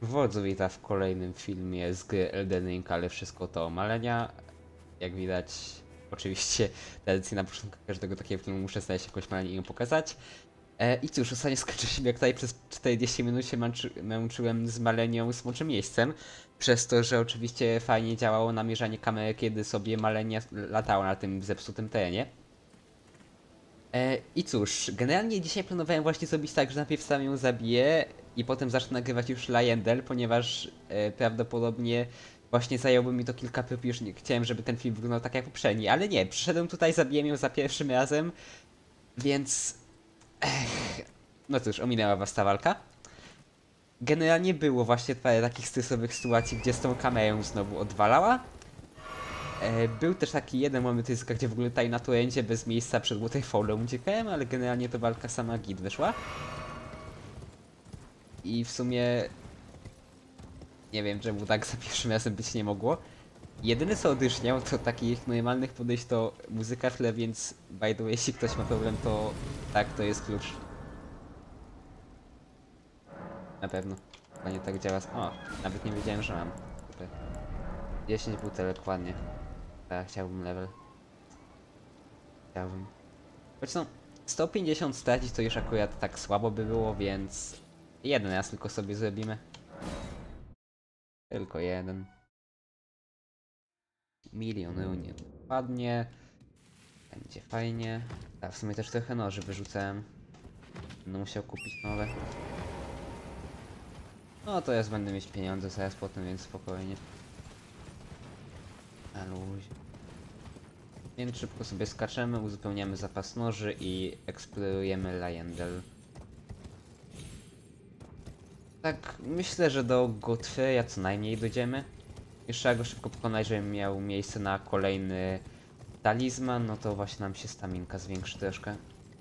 Wodzu wita w kolejnym filmie z gry Elden Ring, ale wszystko to omalenia. Jak widać, oczywiście tradycyjnie na początku każdego takiego filmu muszę znaleźć jakąś malenie i ją pokazać. I cóż, ostatnio skończyliśmy, jak tutaj przez 40 minut się męczyłem z malenią smoczym miejscem. Przez to, że oczywiście fajnie działało namierzanie kamery, kiedy sobie malenie latało na tym zepsutym terenie. I cóż, generalnie dzisiaj planowałem właśnie zrobić tak, że najpierw sam ją zabiję i potem zacznę nagrywać już Leyendel, ponieważ prawdopodobnie właśnie zajęłoby mi to kilka prób, już nie chciałem, żeby ten film wyglądał tak jak poprzedni, ale nie, przyszedłem tutaj, zabiłem ją za pierwszym razem, więc... No cóż, ominęła was ta walka. Generalnie było właśnie parę takich stresowych sytuacji, gdzie z tą kamerą znowu odwalała. Był też taki jeden moment, gdzie w ogóle tutaj na torencie bez miejsca przed Waterfallem uciekałem, ale generalnie to walka sama git wyszła. I w sumie... Nie wiem, czemu tak za pierwszym razem być nie mogło. Jedyne co odryżniał to takich normalnych podejść to muzyka w tle, więc by the way, jeśli ktoś ma problem, to tak, to jest klucz. Na pewno. Chyba nie tak działa. O, nawet nie wiedziałem, że mam. Super. 10 butelek, ładnie. Tak, chciałbym level. Chciałbym. Choć no, 150 stracić to już akurat tak słabo by było, więc... Jeden raz tylko sobie zrobimy. Tylko jeden. Milion runie. Ładnie. Będzie fajnie. A w sumie też trochę noży wyrzucałem. Będę musiał kupić nowe. No to ja będę mieć pieniądze zaraz potem, więc spokojnie. Na luzie. Więc szybko sobie skaczemy, uzupełniamy zapas noży i eksplorujemy Leyendel. Tak, myślę, że do Godfreya co najmniej dojdziemy. Jeszcze trzeba go szybko pokonać, żeby miał miejsce na kolejny talizman, no to właśnie nam się staminka zwiększy troszkę.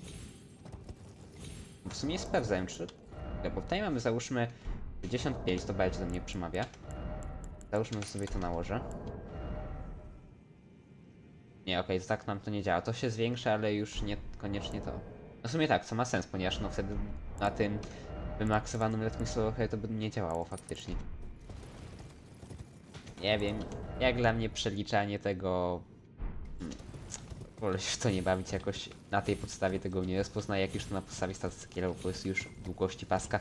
W sumie sprawdzałem, czy... Bo tutaj mamy, załóżmy 55, to bardziej do mnie przemawia. Załóżmy sobie to nałożę. Nie, okej, tak nam to nie działa. To się zwiększa, ale już nie koniecznie to. No w sumie tak, co ma sens, ponieważ no wtedy na tym wymaksowanym letnim slowie to by nie działało faktycznie. Nie wiem, jak dla mnie przeliczanie tego... Wolę się w to nie bawić jakoś na tej podstawie, tego nie rozpoznaję, jak już to na podstawie statystyki, albo po prostu już długości paska.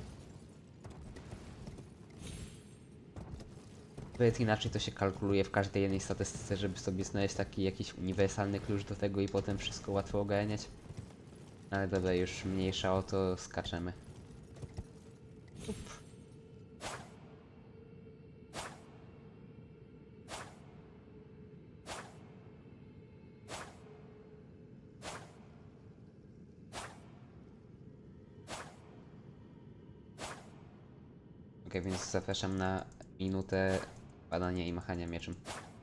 Nawet inaczej to się kalkuluje w każdej jednej statystyce, żeby sobie znaleźć taki jakiś uniwersalny klucz do tego i potem wszystko łatwo ogarniać. Ale dobra, już mniejsza o to, skaczemy. Up. Ok, więc zapraszam na minutę badania i machania mieczem.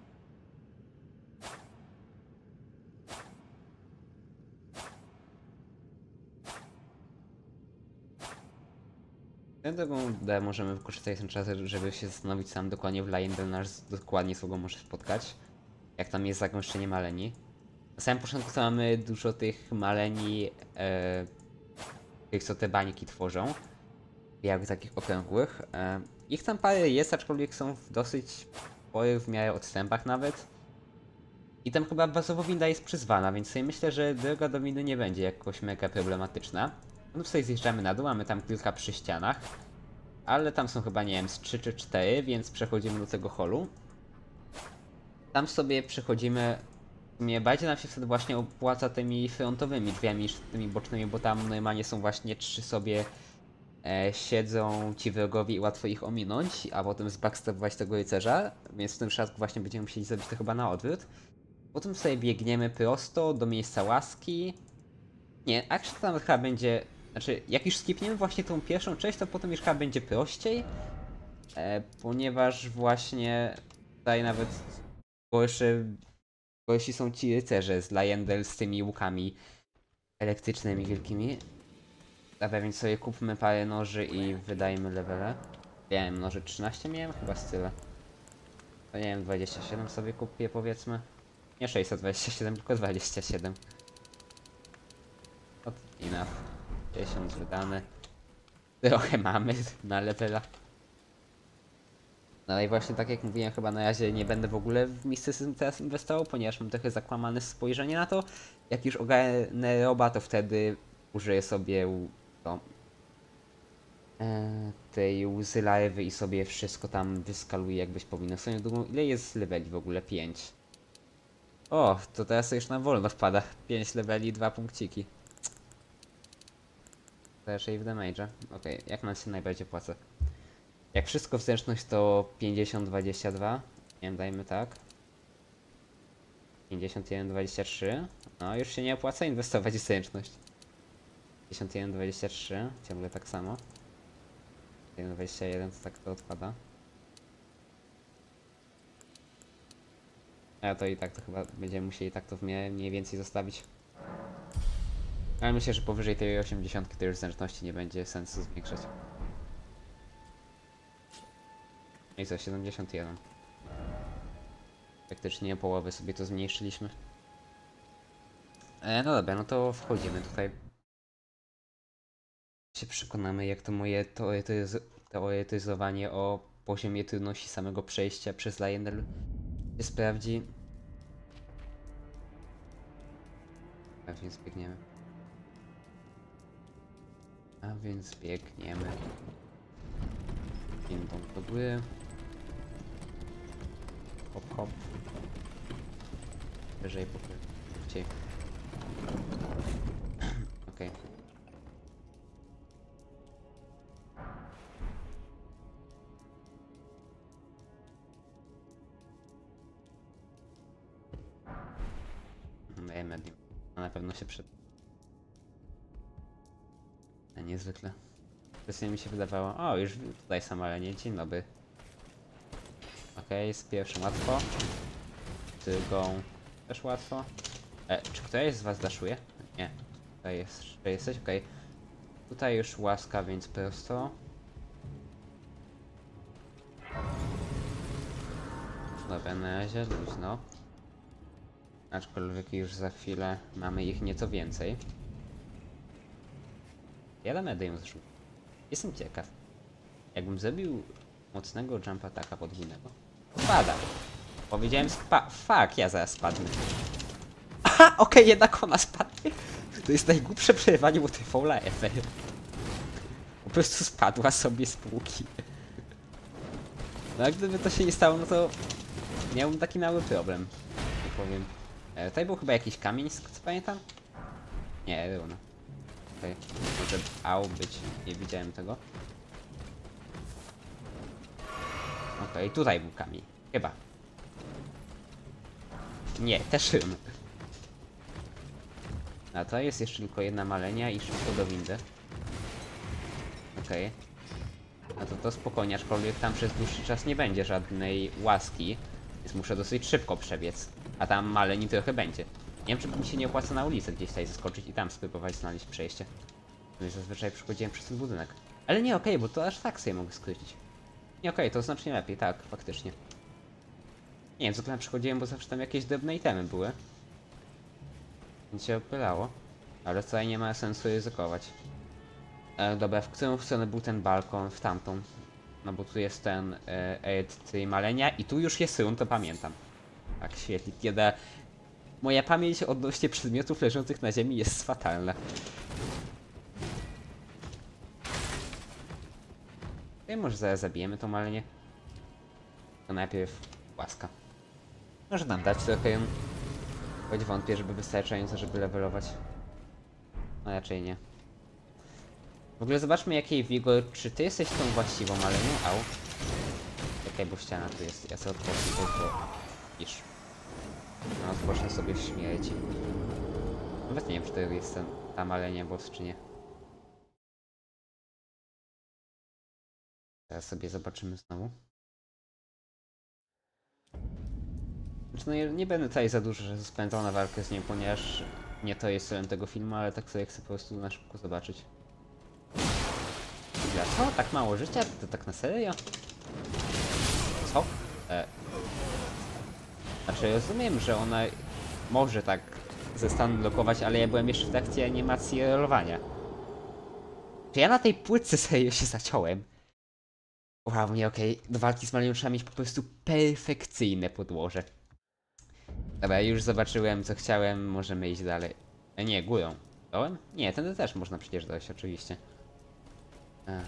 Drugą możemy wykorzystać ten czas, żeby się zastanowić sam dokładnie w Leyendel, nas dokładnie z kogo może spotkać. Jak tam jest zagęszczenie maleni. Na samym początku to mamy dużo tych maleni, tych co te bańki tworzą. Jakby takich okrągłych. Ich tam parę jest, aczkolwiek są w dosyć sporych w miarę odstępach nawet. I tam chyba bazowo winda jest przyzwana, więc sobie myślę, że droga do windy nie będzie jakoś mega problematyczna. No tutaj zjeżdżamy na dół, mamy tam kilka przy ścianach. Ale tam są chyba, nie wiem, z 3 czy 4, więc przechodzimy do tego holu. Tam sobie przechodzimy... W bardziej nam się wtedy właśnie opłaca tymi frontowymi drzwiami niż tymi bocznymi, bo tam normalnie są właśnie 3 sobie siedzą ci wrogowie i łatwo ich ominąć, a potem zbackstabować tego rycerza, więc w tym przypadku właśnie będziemy musieli zrobić to chyba na odwrót. Potem sobie biegniemy prosto do miejsca łaski. Nie, actually tam chyba będzie... Znaczy, jak już skipniemy właśnie tą pierwszą część, to potem już chyba będzie prościej. Ponieważ właśnie tutaj nawet gorsi są ci rycerze z Leyendel z tymi łukami elektrycznymi wielkimi. Dobra, więc sobie kupmy parę noży i wydajmy levele. Miałem noży 13, miałem chyba z tyle. To nie wiem, 27 sobie kupię powiedzmy. Nie 627, tylko 27. Not enough. 1000 wydane. Trochę mamy na levela. No i właśnie tak jak mówiłem, chyba na razie nie będę w ogóle w mistycyzm teraz inwestował, ponieważ mam trochę zakłamane spojrzenie na to. Jak już ogarnę roba, to wtedy użyję sobie to, tej łzy larwy i sobie wszystko tam wyskaluję jakbyś powinno. Swoją drugą, ile jest leveli w ogóle? 5. O, to teraz już na wolno wpada. 5 leveli, 2 punkciki. To raczej w damage'a. Okej, jak nam się najbardziej płaca? Jak wszystko w zręczność to 50-22. Nie wiem, dajmy tak. 51-23. No, już się nie opłaca inwestować w zręczność. 51-23, ciągle tak samo. 51-21 to tak to odpada. A to i tak to chyba będziemy musieli tak to mniej więcej zostawić. Ale myślę, że powyżej tej 80 to już zręczności nie będzie sensu zwiększać. No i co, 71. Faktycznie połowę sobie to zmniejszyliśmy. No dobra, no to wchodzimy tutaj. Się przekonamy, jak to moje teoretyzowanie o poziomie trudności samego przejścia przez Lionel się sprawdzi. A więc biegniemy. Windą do góry. Hop, hop. Wyżej, szybciej. Okej. Daję medium. A na pewno się przed... Niezwykle. Wcześniej mi się wydawało... O, już tutaj samalenie. Dzień dobry. Okej, z pierwszym łatwo. Z drugą też łatwo. Czy ktoś z was daszuje? Nie. Tutaj jest, jesteś? Okej. Tutaj już łaska, więc prosto. Dobra, na razie luźno. Aczkolwiek już za chwilę mamy ich nieco więcej. Ja dam radę ją zrzucić. Jestem ciekaw. Jakbym zrobił mocnego jump attacka podwójnego. Spada. Powiedziałem fuck, ja zaraz spadnę. Aha, okej, jednak ona spadnie. To jest najgłupsze przerywanie, bo to faula ever. Po prostu spadła sobie z półki. No a gdyby to się nie stało, no to miałbym taki mały problem. Nie powiem. Tutaj był chyba jakiś kamień, co pamiętam? Nie, runa. Okej, może au być, nie widziałem tego. Okej, tutaj był kamień, chyba. Nie, też runa. A to jest jeszcze tylko jedna malenia i szybko do windy. Okej. A to spokojnie, aczkolwiek tam przez dłuższy czas nie będzie żadnej łaski. Więc muszę dosyć szybko przebiec. A tam maleni trochę będzie. Nie wiem, czy mi się nie opłaca na ulicę gdzieś tutaj zaskoczyć i tam spróbować znaleźć przejście. Więc zazwyczaj przychodziłem przez ten budynek. Ale nie, okej, bo to aż tak sobie mogę skrócić. Nie, okej, to znacznie lepiej, tak, faktycznie. Nie wiem, zwykle przychodziłem, bo zawsze tam jakieś drobne itemy były. Więc się opylało. Ale tutaj nie ma sensu ryzykować. Dobra, w którą stronę był ten balkon? W tamtą. No bo tu jest ten tej malenia i tu już jest run, to pamiętam. Tak, świetnie. Kiedy moja pamięć odnośnie przedmiotów leżących na ziemi jest fatalna. I może zaraz zabijemy to malenie. To najpierw łaska. Może nam dać trochę, choć wątpię, żeby wystarczająco, żeby levelować. No raczej nie. W ogóle zobaczmy jakiej wigor, czy ty jesteś tą właściwą malenią? Au. Czekaj, bo ściana tu jest, ja sobie odpocznę tylko... Iż. No, odpocznę sobie w śmierci. Nawet nie wiem, czy to jest ta malenia boss, czy nie. Teraz sobie zobaczymy znowu. Znaczy, no nie będę tutaj za dużo spędzał na walkę z nią, ponieważ nie to jest celem tego filmu, ale tak sobie chcę po prostu na szybko zobaczyć. Dla co? Tak mało życia? To tak na serio? Co? Znaczy rozumiem, że ona może tak ze stanu blokować, ale ja byłem jeszcze w trakcie animacji rolowania. Czy ja na tej płytce serio się zaciąłem? Wow, nie, okej. Do walki z Malią trzeba mieć po prostu perfekcyjne podłoże. Dobra, już zobaczyłem co chciałem, możemy iść dalej. Nie, górą. Dołem? Nie, tędy też można przecież dojść, oczywiście. A.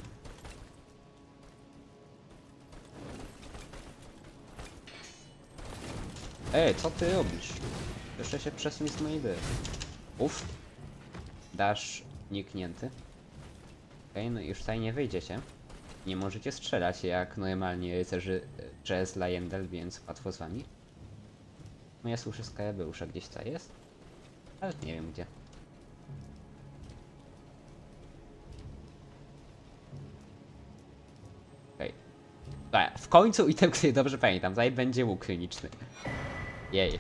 Ej, co ty robisz? Jeszcze się przesuń z mojej idei. Uff. Dash niknięty. Okej, no już tutaj nie wyjdziecie. Nie możecie strzelać jak normalnie rycerzy Jazz Lyendel, więc łatwo z wami. No ja słyszę Skarabeusza gdzieś tutaj jest. Ale nie wiem gdzie. Okej. Okay. W końcu item, który dobrze pamiętam. Tutaj będzie łuk kliniczny. Jej.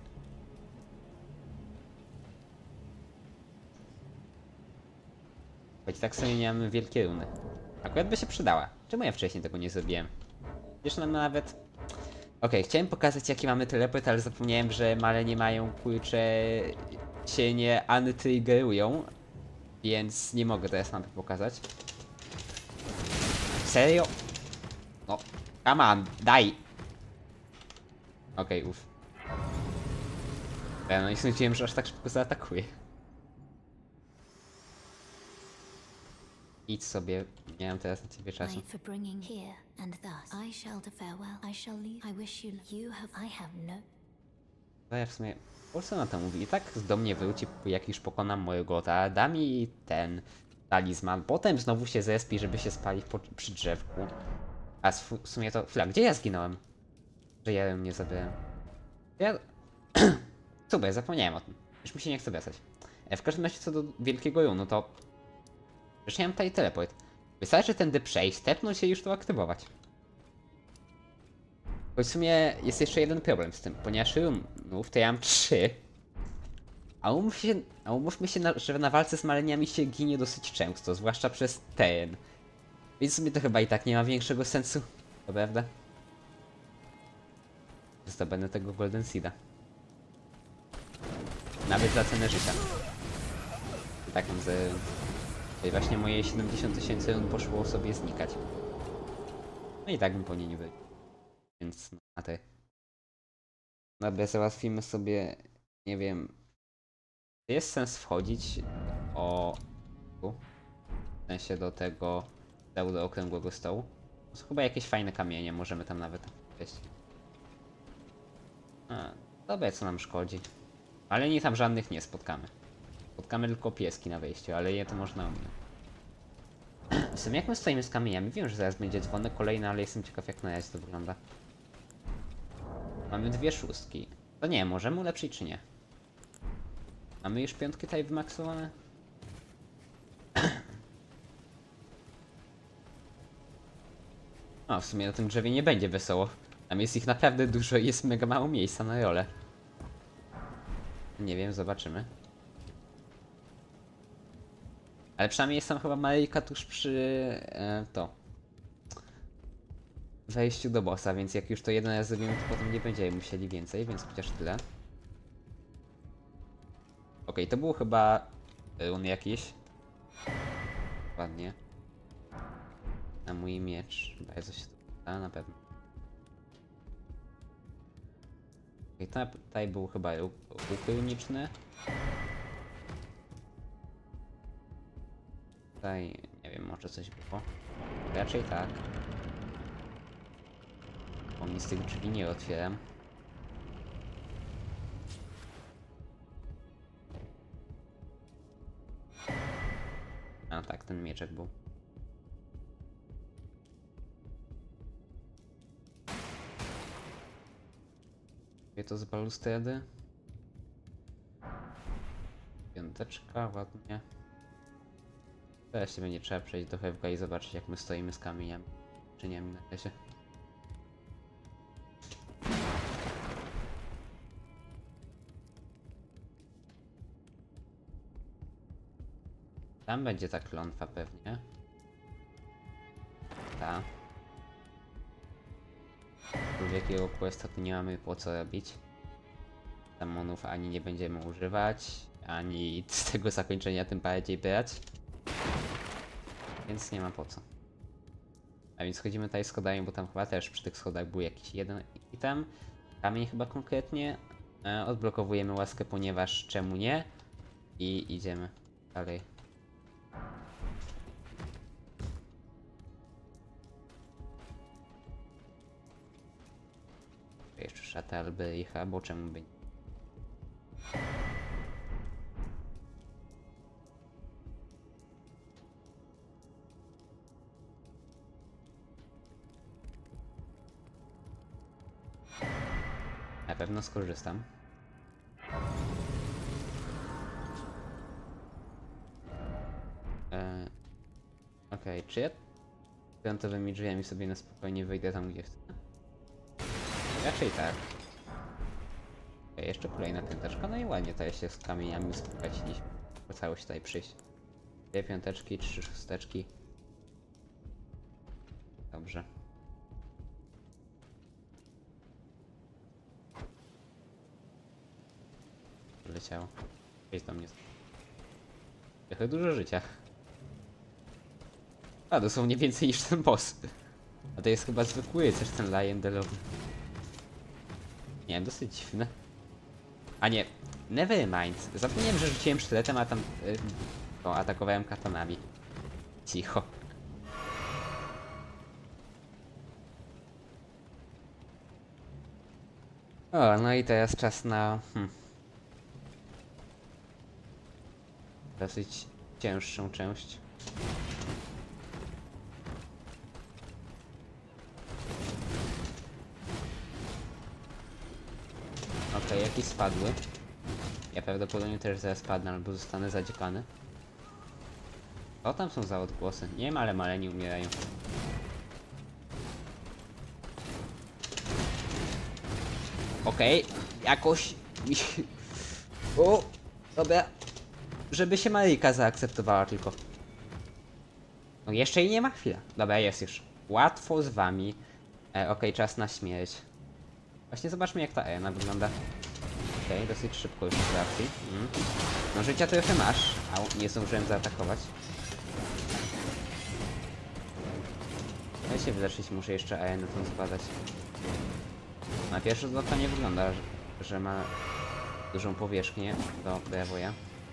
Choć tak sobie nie mamy wielkie runy. Akurat by się przydała. Czemu ja wcześniej tego nie zrobiłem? Wiesz, nam nawet... Okej, chciałem pokazać jaki mamy teleport, ale zapomniałem, że male nie mają, kurcze... się nie antygerują. Więc nie mogę teraz mapy pokazać. Serio? No, come on, daj! Okej, uff. No i sądziłem, że aż tak szybko zaatakuje. Idź sobie, nie mam teraz na ciebie czasu. For bringing here and thus I shall to farewell. I shall leave. I wish you have. I have no. No ja w sumie... Po co na to mówi? I tak do mnie wróci, jak już pokonam Morgotha, da mi ten talizman, potem znowu się zespi, żeby się spalić przy drzewku. A w sumie to... Chwila, gdzie ja zginąłem? Że ja ją nie zabrałem. Ja... Super, zapomniałem o tym. Już mi się nie chce wracać. W każdym razie co do wielkiego runu, to... Przecież ja mam tutaj teleport. Wystarczy tędy przejść, stepnąć się i już to aktywować. Choć w sumie jest jeszcze jeden problem z tym, ponieważ runów to ja mam 3. A umówmy się, że na walce z maleniami się ginie dosyć często, zwłaszcza przez ten. Więc w sumie to chyba i tak nie ma większego sensu, to prawda? Zdobędę tego Golden Seeda. Nawet za cenę życia. I tak mam z... Tutaj właśnie moje 70 000 run poszło sobie znikać. No i tak bym po niej nie wyjść. Więc no, na te. Dobra, załatwimy sobie, nie wiem, czy jest sens wchodzić w sensie do tego do okrągłego stołu. To są chyba jakieś fajne kamienie, możemy tam nawet wejść. Dobra, co nam szkodzi. Ale nie tam żadnych nie spotkamy. Spotkamy tylko pieski na wejściu, ale je to można ominąć. W sumie jak my stoimy z kamieniami, wiem, że zaraz będzie dzwonek kolejny, ale jestem ciekaw jak na razie to wygląda. Mamy 2 szóstki. To nie, możemy ulepszyć czy nie? Mamy już 5 tutaj wymaksowane? O, w sumie na tym drzewie nie będzie wesoło. Tam jest ich naprawdę dużo i jest mega mało miejsca na rolę. Nie wiem, zobaczymy. Ale przynajmniej jest tam chyba Maryjka tuż przy... wejściu do bossa, więc jak już to jeden raz zrobimy, to potem nie będziemy musieli więcej, więc chociaż tyle. Okej, to był chyba run jakiś. Ładnie. Na mój miecz. Bardzo się to da, na pewno. Okej, tutaj był chyba łuk runiczny. Tutaj, nie wiem, może coś było. Raczej tak. Bo mi z tych drzwi nie otwieram. A tak, ten mieczek był. Wie to z balustrady. Piąteczka, ładnie. Teraz się będzie trzeba przejść do Hewka i zobaczyć jak my stoimy z kamieniami. Czyniami na lesie. Tam będzie ta klątwa pewnie. Ta. Tu wielkiego questa tu nie mamy po co robić. Demonów ani nie będziemy używać, ani z tego zakończenia tym bardziej brać. Więc nie ma po co. A więc chodzimy tutaj schodami, bo tam chyba też przy tych schodach był jakiś jeden item. Kamień chyba konkretnie. Odblokowujemy łaskę, ponieważ czemu nie? I idziemy dalej. Jeszcze szata Albericha, bo czemu by nie? Na pewno skorzystam. Okej, czy ja piątowymi drzwiami sobie na spokojnie wejdę tam, gdzie chcę? Raczej tak. Okej, jeszcze kolejna piąteczka, no i ładnie tutaj się z kamieniami uspokaciliśmy. Opłacało się tutaj przyjść. 2 piąteczki, 3 szósteczki. Dobrze. Leciało. Jest do mnie. Trochę dużo życia. A, dosłownie więcej niż ten boss. A to jest chyba zwykły też ten Lion Delowy. Nie, dosyć dziwne. A nie, nevermind. Zapomniałem, że rzuciłem sztyletem, a tam... atakowałem katanami. Cicho. O, no i teraz czas na... dosyć cięższą część. Okej, jakieś spadły. Ja prawdopodobnie też zaraz spadnę albo zostanę zadziekany. O, tam są za odgłosy. Nie wiem, ale maleni umierają. Okej, jakoś... O, dobra. Żeby się Marika zaakceptowała tylko. No jeszcze jej nie ma chwila. Dobra, jest już. Łatwo z wami. Okej, czas na śmierć. Właśnie zobaczmy, jak ta arena wygląda. Okej, dosyć szybko już w reakcji. No życia trochę masz. Au, nie zdążyłem zaatakować. Ja się wyleczyć, muszę jeszcze arenę tą zbadać. Na pierwszy rzut oka nie wygląda, że ma dużą powierzchnię do Brewoja.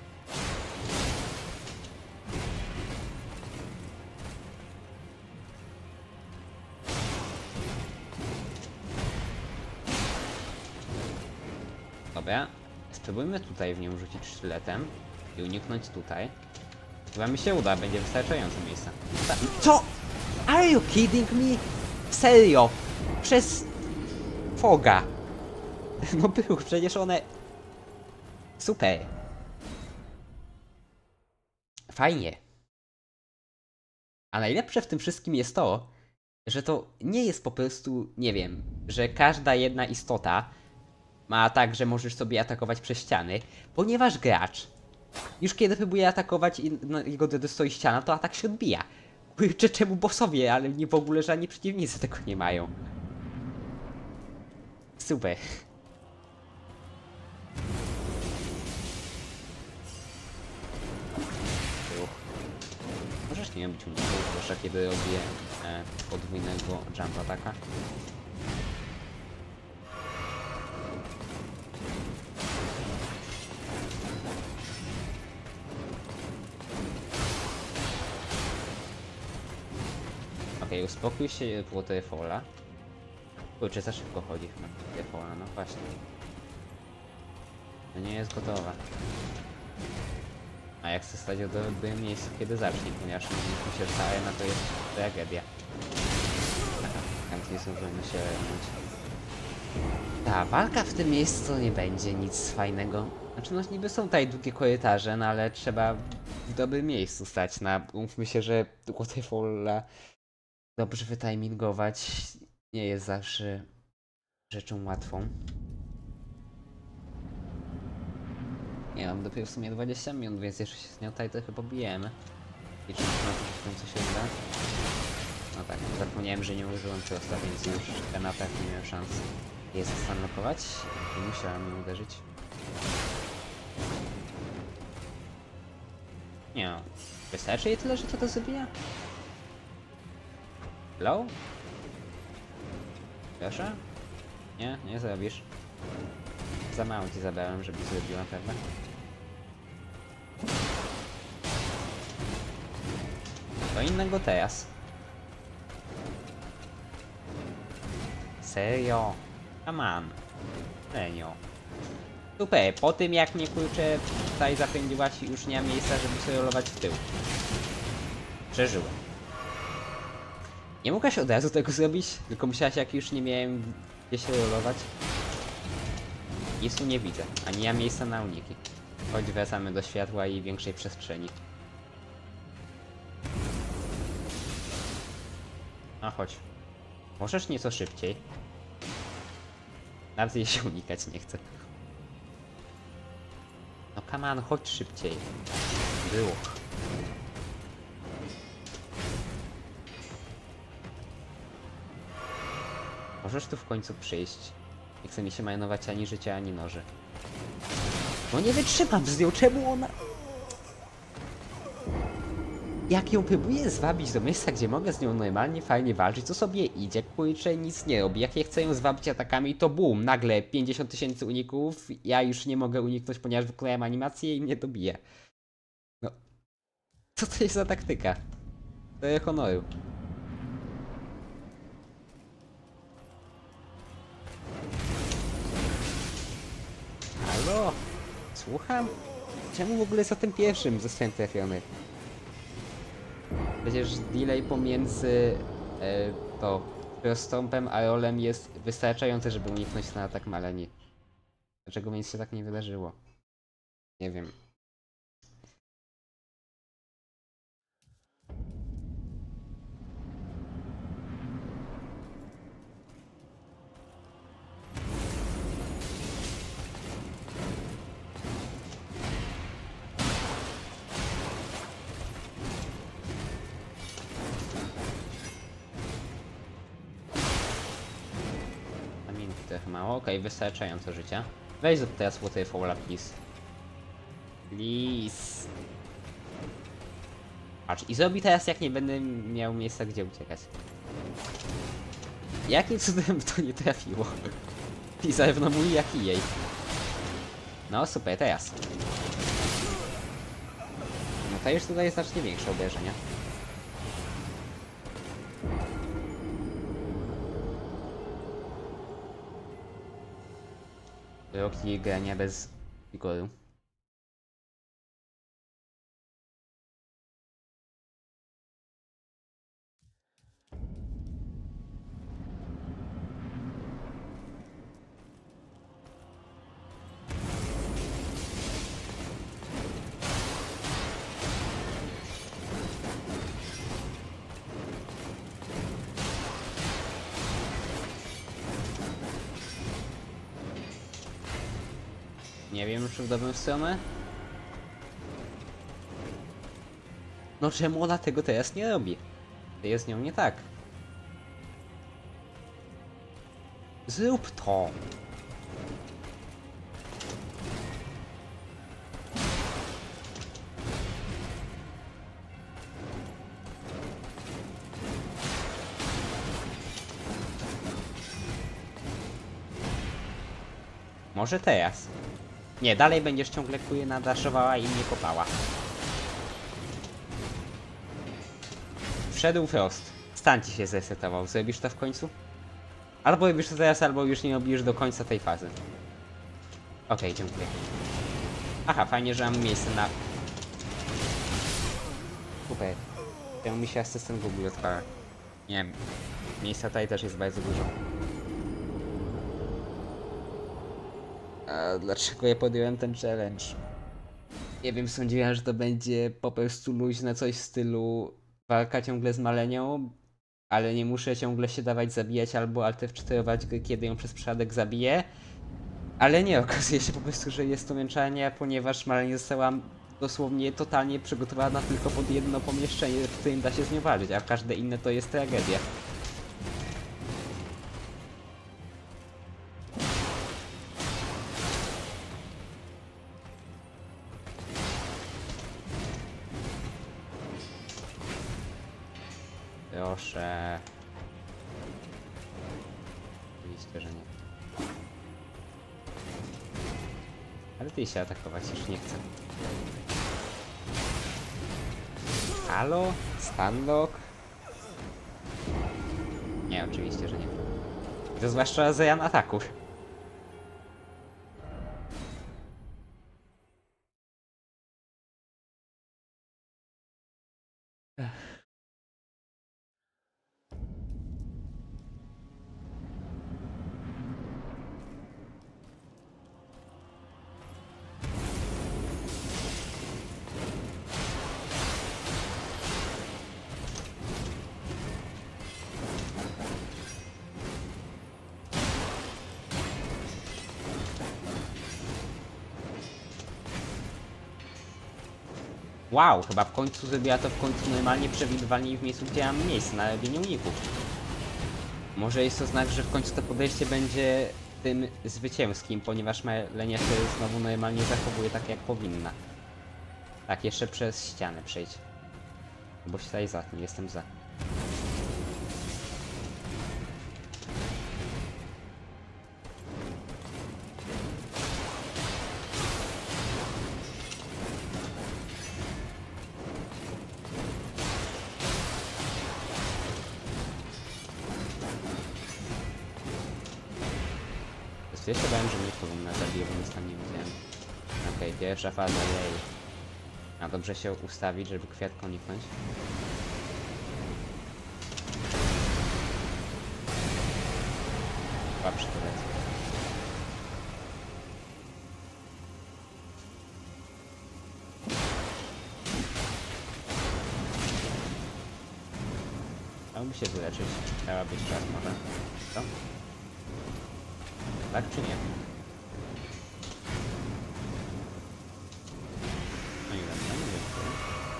Dobra, spróbujmy tutaj w nią rzucić sztyletem i uniknąć tutaj. Chyba mi się uda, będzie wystarczająco miejsca. Co? Are you kidding me? Serio? Przez... Foga. No był, przecież one... Super. Fajnie. A najlepsze w tym wszystkim jest to, że to nie jest po prostu, nie wiem, że każda jedna istota ma tak, że możesz sobie atakować przez ściany, ponieważ gracz już kiedy próbuje atakować i jego stoi ściana, to atak się odbija. Kurczę, czemu bossowie, ale nie w ogóle żadni przeciwnicy tego nie mają. Super. Możesz nie być uniknął, zwłaszcza kiedy robię podwójnego jump ataka. Okej, uspokój się, Waterfalla. Kurczę, za szybko chodzi na Waterfalla, no właśnie. To nie jest gotowa. A jak chcę stać w dobrym miejscu, kiedy zacznie, ponieważ myślę, że ta arena to jest tragedia. Tam nie zdążymy się ręczyć. Ta walka w tym miejscu to nie będzie nic fajnego. Znaczy, no niby są tutaj długie korytarze, no ale trzeba w dobrym miejscu stać. Umówmy się, że Waterfalla dobrze wytimingować nie jest zawsze rzeczą łatwą. Nie mam dopiero w sumie 20 minut, więc jeszcze się z nią tutaj trochę pobijemy. I czy w końcu się uda? No tak, zapomniałem, że nie użyłem prosta, więc już ten atak nie miał szans je zastanlokować i musiałem ją uderzyć. Nie no, wystarczy jej tyle, że to zabija? Hello? Proszę? Nie? Nie zrobisz. Za mało ci zabrałem, żebyś zrobiła, prawda? To innego teraz. Serio? Come on. Lenio. Super, po tym jak mnie kurczę tutaj zapędziłaś, już nie ma miejsca, żeby sobie rolować w tył. Przeżyłem. Nie mogłaś od razu tego zrobić? Tylko musiałaś, jak już nie miałem gdzie się rolować? Nic tu nie widzę, ani nie ma miejsca na uniki. Choć wracamy do światła i większej przestrzeni. A chodź. Możesz nieco szybciej. Nawet jej się unikać nie chce. No come on, chodź szybciej. Było. Możesz tu w końcu przyjść. Nie chce mi się marnować ani życia, ani noży. No nie wytrzymam z nią, czemu ona... Jak ją próbuję zwabić do miejsca, gdzie mogę z nią normalnie, fajnie walczyć, to sobie idzie, kurczę, nic nie robi. Jak ja chcę ją zwabić atakami, to boom, nagle 50 000 uników, ja już nie mogę uniknąć, ponieważ wykonałem animację i mnie dobije. No, co to jest za taktyka? To jest honoru. Halo? Słucham? Czemu w ogóle za tym pierwszym zostałem trafiony? Przecież delay pomiędzy prostąpem a rolem jest wystarczający, żeby uniknąć na atak Maleni. Dlaczego więc się tak nie wydarzyło? Nie wiem. Na minutę trochę mało. Okej, wystarczająco życia. Weź zrób teraz waterfalla, please. Please. Patrz, i zrobi teraz, jak nie będę miał miejsca, gdzie uciekać. Jakim cudem to nie trafiło? I zarówno mój, jak i jej. No super, teraz. No to już tutaj jest znacznie większe obrażenia. Roki grania bez wigoru. Nie wiem, czy w dobrą stronę. No czemu ona tego teraz nie robi? To jest z nią nie tak. Zrób to! Może teraz. Nie, dalej będziesz ciągle kuje nadaszowała i mnie kopała. Wszedł Frost. Stan ci się zresetował. Zrobisz to w końcu? Albo robisz to teraz, albo już nie robisz do końca tej fazy. Okej, dziękuję. Aha, fajnie, że mam miejsce na... Super. Temu mi się asystent w ogóle odpala. Nie wiem. Miejsca tutaj też jest bardzo dużo. A dlaczego ja podjąłem ten challenge? Nie wiem, sądziłem, że to będzie po prostu luźne coś w stylu walka ciągle z Malenią, ale nie muszę ciągle się dawać zabijać albo alt F4, kiedy ją przez przypadek zabiję. Ale nie, okazuje się po prostu, że jest to męczanie, ponieważ Malenia została dosłownie totalnie przygotowana tylko pod jedno pomieszczenie, w którym da się z nią walczyć, a każde inne to jest tragedia. Proszę. Oczywiście, że nie. Ale ty się atakować już nie chcę. Halo? Stunlock? Nie, oczywiście, że nie. To zwłaszcza za Jan ataków. Wow, chyba w końcu zrobiła to normalnie przewidywalnie w miejscu, gdzie ja mam miejsce na robienie uników. Może jest to znak, że w końcu to podejście będzie tym zwycięskim, ponieważ Malenia się znowu normalnie zachowuje tak, jak powinna. Tak, jeszcze przez ścianę przejdź. Bo się tutaj zatnie, jestem za. Ja się bałem, że mnie powinna zabiję, bo nic tam nie widziałem. Okej, pierwsza faza, jej. A dobrze się ustawić, żeby kwiatką uniknąć. Chyba przytulec. Chciałby się wyleczyć. Chciała być czas może. Co? Tak czy nie? No i lecę, dziękuję.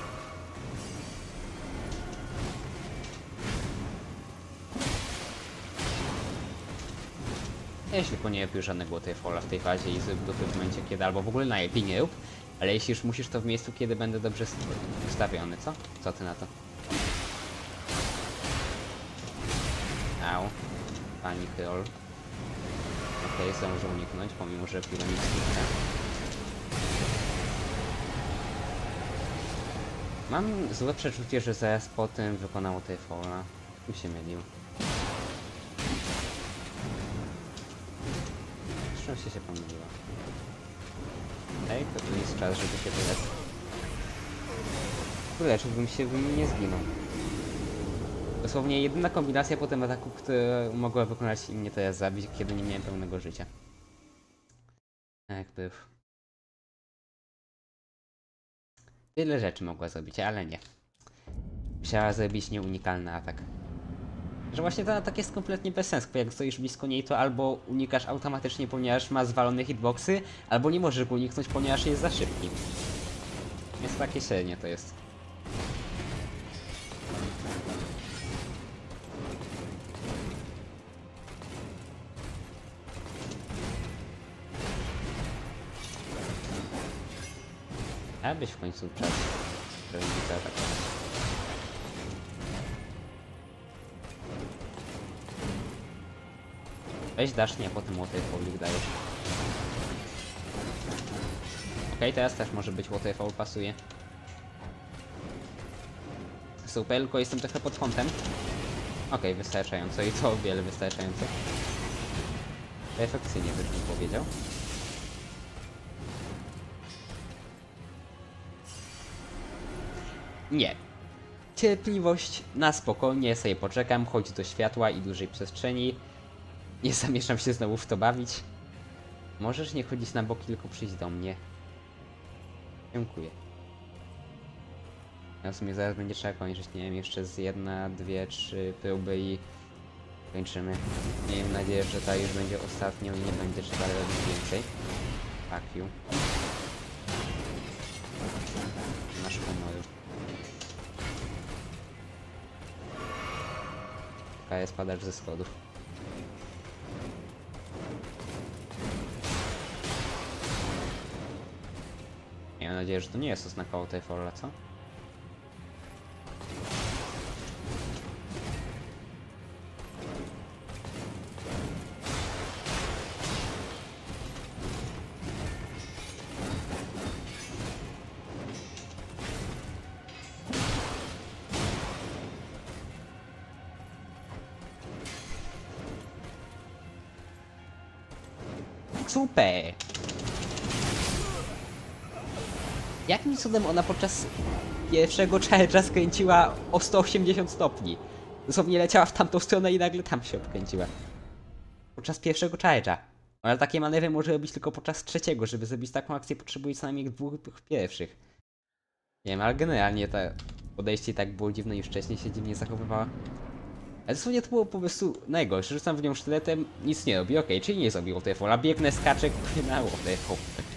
Jeśli tylko nie robisz żadnego waterfalla w tej fazie i zrób dupy w momencie kiedy, albo w ogóle najlepiej nie rób, ale jeśli już musisz to w miejscu, kiedy będę dobrze ustawiony, co? Co ty na to? Au. Pani Kroll. Okej, zdążę uniknąć, pomimo że chwilę nic nie chce. Mam złe przeczucie, że zaraz po tym wykonał waterfalla. Tu się mylił. Szczęście się pomyliła. Okej, to tu jest czas, żeby się wyleczyć. Wyleczyłbym się, bym nie zginął. Dosłownie jedyna kombinacja po tym ataku, która mogła wykonać i mnie teraz zabić, kiedy nie miałem pełnego życia. Jakby... Tyle rzeczy mogła zrobić, ale nie. Musiała zrobić nieunikalny atak. Że właśnie ten atak jest kompletnie bez sensu, bo jak stoisz blisko niej, to albo unikasz automatycznie, ponieważ ma zwalone hitboxy, albo nie możesz go uniknąć, ponieważ jest za szybki. Więc takie średnie to jest. Abyś w końcu czas zrobić atak. Weź dasz, nie, potem waterfallik dajesz. Okej, teraz też może być waterfall, pasuje. Super, tylko jestem trochę pod kątem. Okej, wystarczająco i to o wiele wystarczająco. Perfekcyjnie byś mi powiedział. Nie. Cierpliwość, na spokojnie sobie poczekam, chodź do światła i dużej przestrzeni. Nie zamierzam się znowu w to bawić. Możesz nie chodzić na boki, tylko przyjść do mnie. Dziękuję. Ja w sumie zaraz będzie trzeba kończyć, nie wiem, jeszcze z 1, 2, 3 próby i kończymy. Miejmy nadzieję, że ta już będzie ostatnią i nie będzie trzeba robić więcej. Fuck you. Masz honoru. Kaja, spadasz ze schodów. Mam nadzieję, że to nie jest oznaka tej folla, co? Super! Jakim cudem ona podczas pierwszego charge'a skręciła o 180 stopni? Dosłownie leciała w tamtą stronę i nagle tam się odkręciła. Podczas pierwszego charge'a. Ale takie manewry może robić tylko podczas trzeciego. Żeby zrobić taką akcję, potrzebuje co najmniej dwóch pierwszych. Nie wiem, ale generalnie to podejście tak było dziwne, już wcześniej się dziwnie zachowywała. Ale dosłownie to było po prostu najgorsze. Rzucam w nią sztyletem, nic nie robi. Okej, czyli nie zrobił waterfalla. Biegnę, skaczę, na waterfall.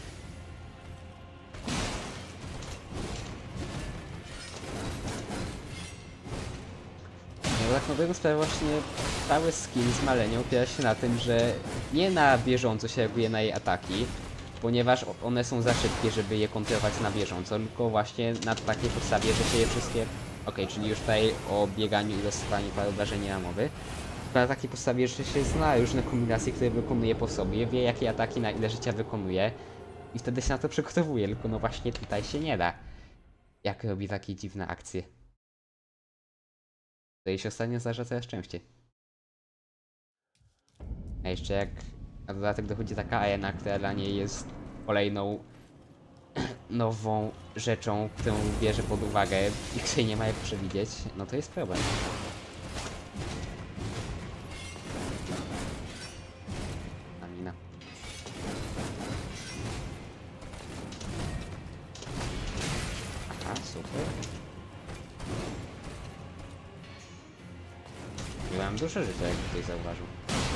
No tak nowego sprawia właśnie cały skin z Malenią opiera się na tym, że nie na bieżąco się reaguje na jej ataki, ponieważ one są za szybkie, żeby je kontrolować na bieżąco, tylko właśnie na takiej podstawie, że się je wszystkie... Okej, czyli już tutaj o bieganiu i dostawaniu paru obrażeń nie ma mowy. Na takiej podstawie, że się zna różne kombinacje, które wykonuje po sobie, wie jakie ataki na ile życia wykonuje i wtedy się na to przygotowuje, tylko no właśnie tutaj się nie da. Jak robi takie dziwne akcje. To jej się ostatnio zdarza coraz częściej. A jeszcze jak na dodatek dochodzi taka arena, która dla niej jest kolejną nową rzeczą, którą bierze pod uwagę i której nie ma jak przewidzieć, no to jest problem. Amina. Aha, super. Miałem dużo życia, jak ktoś zauważył.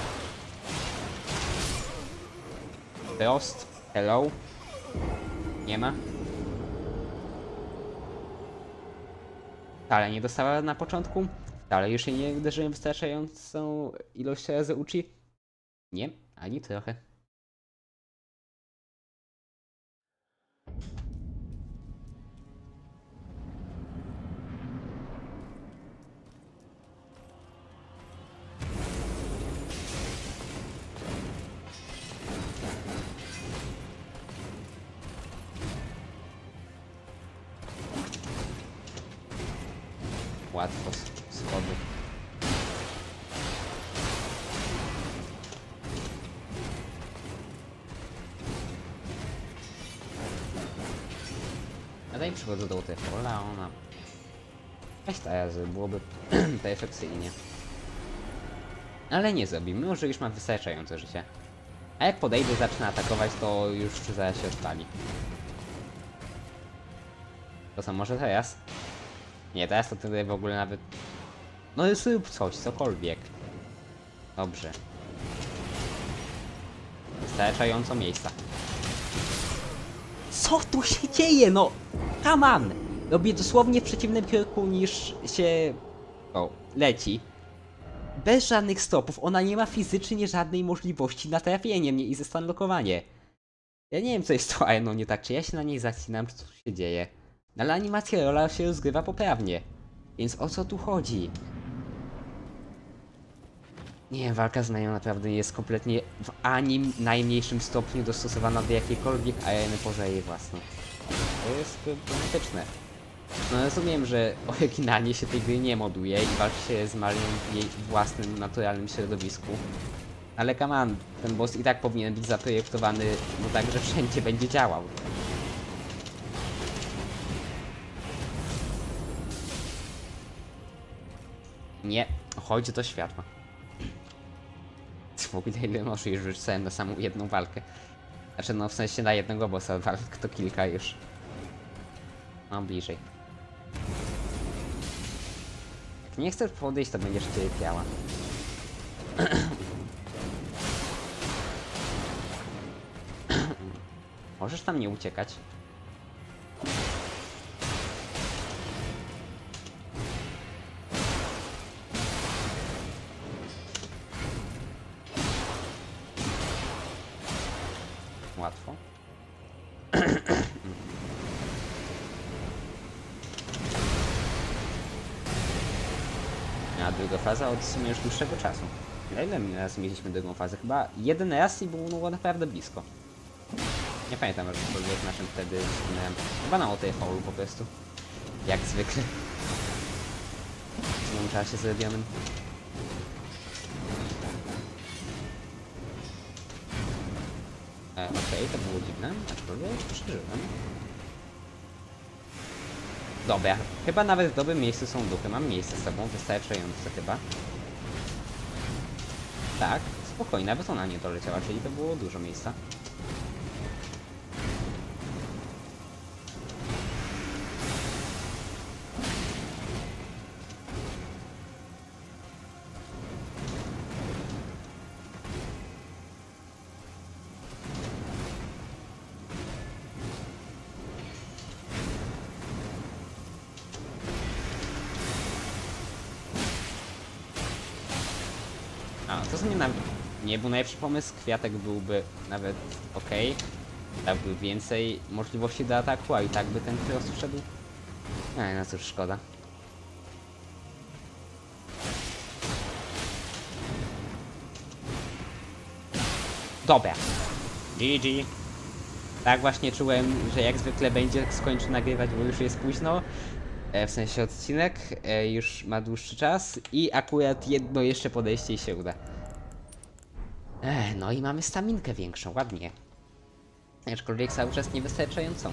Frost, hello. Nie ma. Wcale nie dostała na początku. Wcale już jej nie uderzyłem wystarczającą ilość razy uchi. Nie, ani trochę. Łatwo schody. A daj przychodzę do waterfalla, ona... Weź teraz, byłoby perfekcyjnie. Ale nie zrobimy, może już mam wystarczająco życia. A jak podejdę, zacznę atakować, to już zaraz się odpali. To co, może teraz? Nie, teraz to wtedy w ogóle nawet... No zrób coś, cokolwiek. Dobrze. Wystarczająco miejsca. Co tu się dzieje, no? Come on! Robię dosłownie w przeciwnym kierunku niż się... O, leci. Bez żadnych stopów, ona nie ma fizycznie żadnej możliwości na trafienie mnie i zestanlokowanie. Ja nie wiem, co jest z tą areną nie tak, czy ja się na niej zacinam, czy co tu się dzieje. Ale animacja rola się rozgrywa poprawnie. Więc o co tu chodzi? Nie, walka z Nają naprawdę jest kompletnie w ani najmniejszym stopniu dostosowana do jakiejkolwiek areny poza jej własną. To jest problematyczne. No rozumiem, że oryginalnie się tej gry nie moduje i walczy się z Marią w jej własnym, naturalnym środowisku. Ale come on, ten boss i tak powinien być zaprojektowany, no tak, że wszędzie będzie działał. Nie, chodź do światła. W ogóle ile noży już rzucałem na samą jedną walkę. Znaczy no w sensie na jednego bossa, walk to kilka już. No bliżej. Jak nie chcesz podejść, to będziesz cierpiała. Możesz tam nie uciekać. Łatwo. A druga faza od w sumie już dłuższego czasu. Ile raz mieliśmy drugą fazę? Chyba jeden raz i było naprawdę blisko. Nie pamiętam, że cokolwiek na czym wtedy wspomniałem. Chyba na waterfallu po prostu. Jak zwykle. W tym czasie zrobionym. Okej, to było dziwne, aczkolwiek przeżyłem. Dobra, chyba nawet w dobrym miejscu są duchy. Mam miejsce z sobą, wystarczające chyba. Tak, spokojnie, nawet ona nie doleciała, czyli to było dużo miejsca. A, to sobie nawet nie był najlepszy pomysł. Kwiatek byłby nawet ok. Dałby więcej możliwości do ataku, a i tak by ten cross wszedł. No cóż, szkoda. Dobra. GG. Tak właśnie czułem, że jak zwykle będzie skończył nagrywać, bo już jest późno. W sensie odcinek już ma dłuższy czas i akurat jedno jeszcze podejście i się uda. No i mamy staminkę większą, ładnie. Aczkolwiek cały czas niewystarczającą.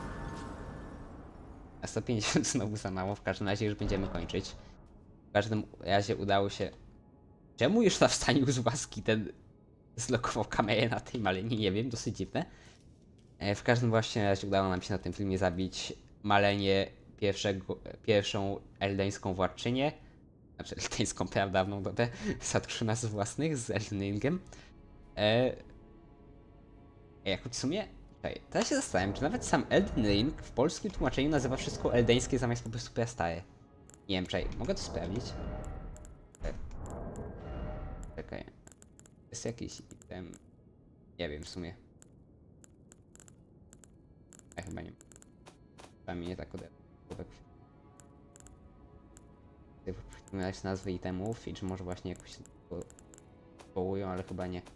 A 150 znowu za mało, w każdym razie już będziemy kończyć. W każdym razie udało się... Czemu już na wstaniu z łaski ten zlokował kamerę na tej maleni? Nie wiem, dosyć dziwne. W każdym właśnie razie udało nam się na tym filmie zabić Malenię, pierwszą eldeńską władczynię. Znaczy eldeńską pradawną dodę z nas własnych z Elden Ringiem. Jakoś w sumie... Teraz się zastanawiam, czy nawet sam Elden Ring w polskim tłumaczeniu nazywa wszystko eldeńskie zamiast po prostu prastare. Nie wiem, mogę to sprawdzić? Czekaj. Jest jakiś item... Nie wiem w sumie. Ja chyba nie... Chyba mi nie tak odebrać. Wypowiadać nazwy itemów i czy może właśnie jakoś powołują, ale chyba nie.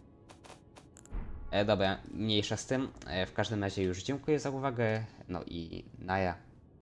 Dobra, mniejsza z tym. W każdym razie już dziękuję za uwagę. No i naja.